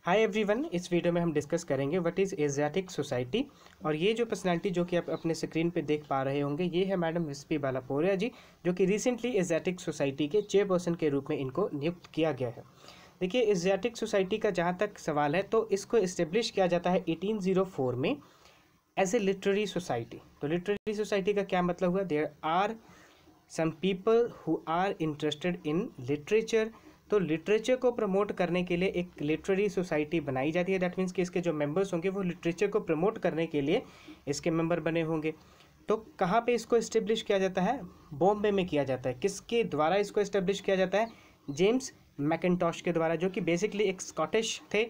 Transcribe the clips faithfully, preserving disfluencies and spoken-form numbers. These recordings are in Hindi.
हाय एवरीवन, इस वीडियो में हम डिस्कस करेंगे व्हाट इज़ एशियाटिक सोसाइटी। और ये जो पर्सनालिटी जो कि आप अपने स्क्रीन पे देख पा रहे होंगे, ये है मैडम विस्पी बालापोरिया जी, जो कि रिसेंटली एशियाटिक सोसाइटी के चेयरपर्सन के रूप में इनको नियुक्त किया गया है। देखिए, एशियाटिक सोसाइटी का जहाँ तक सवाल है तो इसको इस्टेब्लिश किया जाता है एटीन ज़ीरो फोर में एज ए लिटरेरी सोसाइटी। तो लिटरेरी सोसाइटी का क्या मतलब हुआ? There are some people who are interested in literature. तो लिटरेचर को प्रमोट करने के लिए एक लिटरेरी सोसाइटी बनाई जाती है। दैट मीन्स कि इसके जो मेंबर्स होंगे वो लिटरेचर को प्रमोट करने के लिए इसके मेंबर बने होंगे। तो कहाँ पे इसको इस्टेब्लिश किया जाता है? बॉम्बे में किया जाता है। किसके द्वारा इसको इस्टेब्लिश किया जाता है? जेम्स मैकिन्टॉश के द्वारा, जो कि बेसिकली एक स्कॉटिश थे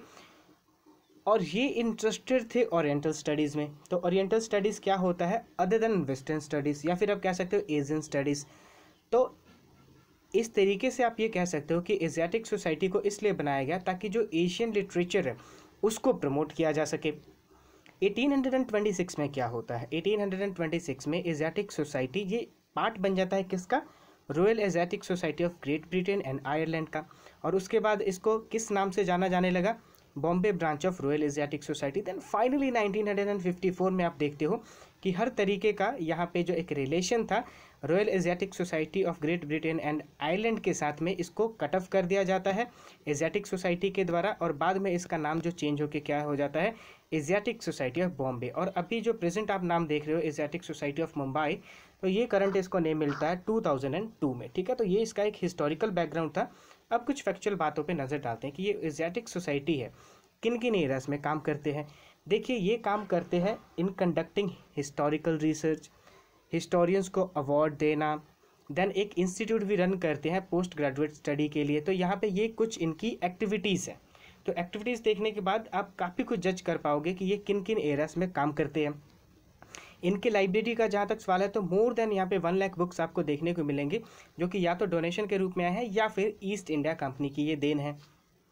और ये इंटरेस्टेड थे ओरिएंटल स्टडीज़ में। तो ओरिएंटल स्टडीज़ क्या होता है अदर देन वेस्टर्न स्टडीज़, या फिर आप कह सकते हो एशियन स्टडीज़। तो इस तरीके से आप ये कह सकते हो कि एशियाटिक सोसाइटी को इसलिए बनाया गया ताकि जो एशियन लिटरेचर है उसको प्रमोट किया जा सके। एटीन ट्वेंटी सिक्स में क्या होता है? एटीन ट्वेंटी सिक्स में एशियाटिक सोसाइटी ये पार्ट बन जाता है किसका? Royal Asiatic Society of Great Britain and Ireland का। और उसके बाद इसको किस नाम से जाना जाने लगा? Bombay branch of Royal Asiatic Society. Then finally nineteen fifty four में आप देखते हो कि हर तरीके का यहाँ पे जो एक रिलेशन था Royal Asiatic Society of Great Britain and Ireland के साथ में, इसको कट ऑफ कर दिया जाता है एशियाटिक सोसाइटी के द्वारा। और बाद में इसका नाम जो चेंज होकर क्या हो जाता है? Asiatic Society of Bombay. और अभी जो प्रेजेंट आप नाम देख रहे हो एशियाटिक सोसाइटी ऑफ मुंबई, तो ये करंट इसको नेम मिलता है टू थाउजेंड टू में। ठीक है, तो ये इसका एक हिस्टोरिकल बैकग्राउंड था। अब कुछ फैक्चुअल बातों पे नज़र डालते हैं कि ये एशियाटिक सोसाइटी है किन किन एरियाज में काम करते हैं। देखिए, ये काम करते हैं in conducting historical research, historians को अवार्ड देना, देन एक इंस्टीट्यूट भी रन करते हैं पोस्ट ग्रेजुएट स्टडी के लिए। तो यहाँ पे ये कुछ इनकी एक्टिविटीज़ है। तो एक्टिविटीज़ देखने के बाद आप काफ़ी कुछ जज कर पाओगे कि ये किन किन एरियाज में काम करते हैं। इनके लाइब्रेरी का जहाँ तक सवाल है तो मोर देन यहाँ पे वन लाख बुक्स आपको देखने को मिलेंगे, जो कि या तो डोनेशन के रूप में आए हैं या फिर ईस्ट इंडिया कंपनी की ये देन है।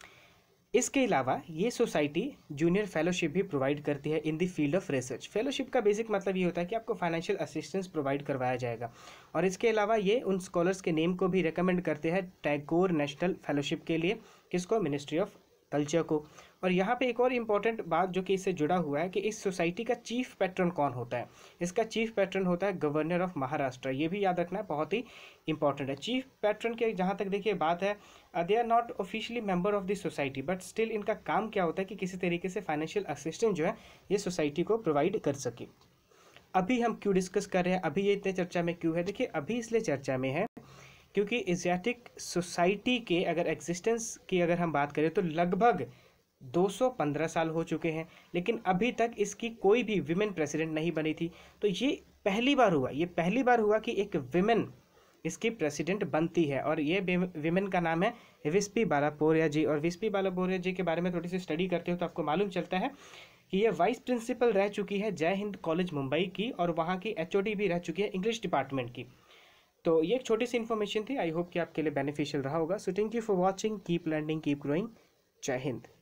इसके अलावा ये सोसाइटी जूनियर फेलोशिप भी प्रोवाइड करती है in the field of research. Fellowship का बेसिक मतलब ये होता है कि आपको फाइनेंशियल असिस्टेंस प्रोवाइड करवाया जाएगा। और इसके अलावा ये उन स्कॉलर्स के नेम को भी रिकमेंड करते हैं टैगोर नेशनल फेलोशिप के लिए। किसको? मिनिस्ट्री ऑफ कल्चर को। और यहाँ पे एक और इम्पॉर्टेंट बात जो कि इससे जुड़ा हुआ है कि इस सोसाइटी का चीफ पैट्रन कौन होता है? इसका चीफ पैट्रन होता है गवर्नर ऑफ महाराष्ट्र। ये भी याद रखना है, बहुत ही इंपॉर्टेंट है। चीफ पैट्रन के जहाँ तक देखिए बात है, they are not officially member of this society, but still इनका काम क्या होता है कि किसी तरीके से फाइनेंशियल असिस्टेंस जो है ये सोसाइटी को प्रोवाइड कर सके। अभी हम क्यों डिस्कस कर रहे हैं, अभी ये इतने चर्चा में क्यों है? देखिए, अभी इसलिए चर्चा में है क्योंकि एशियाटिक सोसाइटी के अगर एग्जिस्टेंस की अगर हम बात करें तो लगभग दो सौ पंद्रह साल हो चुके हैं, लेकिन अभी तक इसकी कोई भी विमेन प्रेसिडेंट नहीं बनी थी। तो ये पहली बार हुआ ये पहली बार हुआ कि एक विमेन इसकी प्रेसिडेंट बनती है। और ये विमेन का नाम है विस्पी बालापोरिया जी। और विस्पी बालापोरिया जी के बारे में थोड़ी सी स्टडी करते हो तो आपको मालूम चलता है कि ये वाइस प्रिंसिपल रह चुकी है जय हिंद कॉलेज मुंबई की, और वहाँ की एचओडी भी रह चुकी है इंग्लिश डिपार्टमेंट की। तो ये एक छोटी सी इन्फॉर्मेशन थी। आई होप कि आपके लिए बेनिफिशियल रहा होगा। So thank you for watching, keep learning, keep growing. जय हिंद।